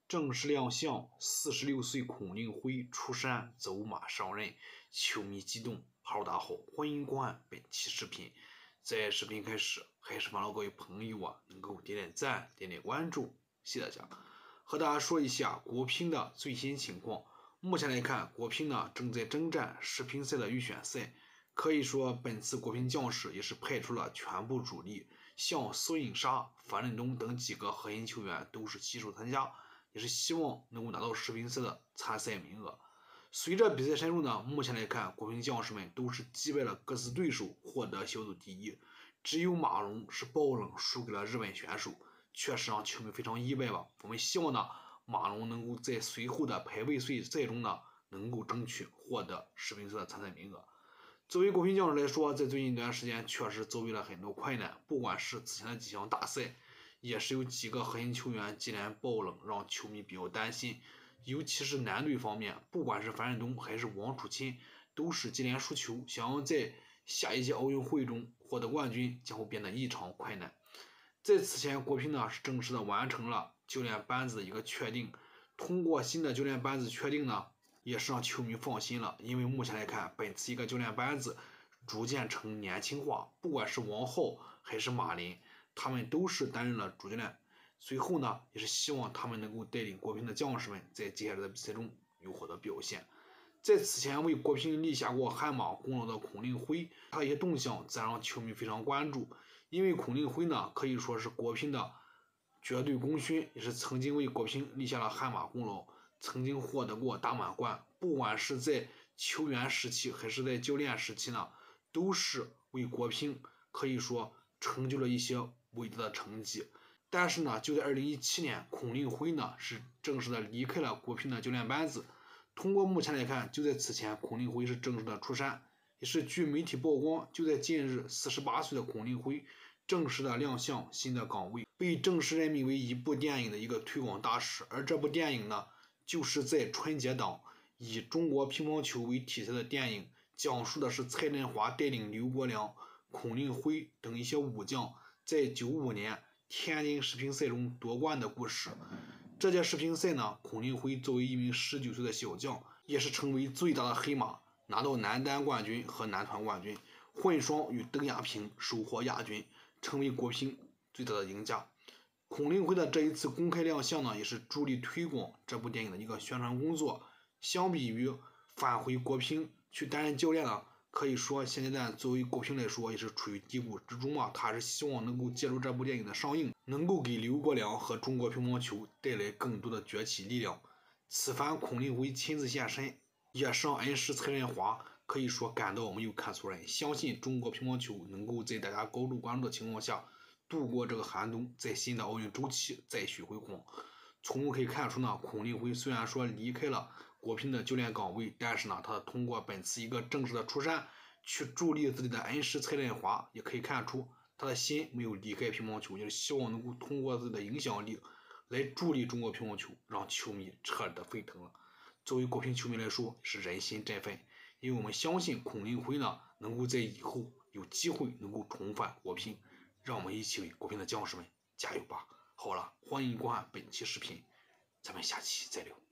正式亮相，46岁孔令辉出山走马上任，球迷激动。哈喽，大家好，欢迎观看本期视频。在视频开始，还是麻烦各位朋友能够点点赞、点点关注，谢谢大家。和大家说一下国乒的最新情况。目前来看，国乒正在征战世乒赛的预选赛。可以说，本次国乒将士也是派出了全部主力，像苏颖莎、樊振东等几个核心球员都是携手参加，也是希望能够拿到世乒赛的参赛名额。随着比赛深入目前来看，国乒将士们都是击败了各自对手，获得小组第一。只有马龙是爆冷输给了日本选手，确实让球迷非常意外吧。我们希望马龙能够在随后的排位赛中能够争取获得世乒赛的参赛名额。作为国乒将士来说，在最近一段时间确实遭遇了很多困难，不管是此前的几项大赛，也是有几个核心球员接连爆冷，让球迷比较担心。尤其是男队方面，不管是樊振东还是王楚钦，都是接连输球，想要在下一届奥运会中获得冠军将会变得异常困难。在此前，国乒是正式的完成了教练班子的一个确定，通过新的教练班子确定也是让球迷放心了，因为目前来看，本次一个教练班子逐渐呈年轻化，不管是王皓还是马林，他们都是担任了主教练。随后也是希望他们能够带领国乒的将士们在接下来的比赛中有好的表现。在此前为国乒立下过汗马功劳的孔令辉，他的一些动向自然让球迷非常关注，因为孔令辉可以说是国乒的绝对功勋，也是曾经为国乒立下了汗马功劳。曾经获得过大满贯，不管是在球员时期还是在教练时期都是为国乒可以说成就了一些伟大的成绩。但是就在2017年，孔令辉是正式的离开了国乒的教练班子。通过目前来看，就在此前，孔令辉是正式的出山，也是据媒体曝光，就在近日，48岁的孔令辉正式的亮相新的岗位，被正式任命为一部电影的一个推广大使。而这部电影就是在春节档以中国乒乓球为题材的电影，讲述的是蔡振华带领刘国梁、孔令辉等一些武将在95年天津世乒赛中夺冠的故事。这届世乒赛孔令辉作为一名19岁的小将，也是成为最大的黑马，拿到男单冠军和男团冠军，混双与邓亚萍收获亚军，成为国乒最大的赢家。孔令辉的这一次公开亮相也是助力推广这部电影的一个宣传工作。相比于返回国乒去担任教练可以说现阶段作为国乒来说也是处于低谷之中他是希望能够借助这部电影的上映，能够给刘国梁和中国乒乓球带来更多的崛起力量。此番孔令辉亲自现身，也是让恩师蔡振华可以说感到没有看错人，相信中国乒乓球能够在大家高度关注的情况下度过这个寒冬，在新的奥运周期再续辉煌。从中可以看出孔令辉虽然说离开了国乒的教练岗位，但是他通过本次一个正式的出山去助力自己的恩师蔡振华，也可以看出他的心没有离开乒乓球，也是希望能够通过自己的影响力来助力中国乒乓球，让球迷彻底的沸腾了。作为国乒球迷来说是人心振奋，因为我们相信孔令辉能够在以后有机会能够重返国乒，让我们一起为国乒的将士们加油吧。好了，欢迎观看本期视频，咱们下期再聊。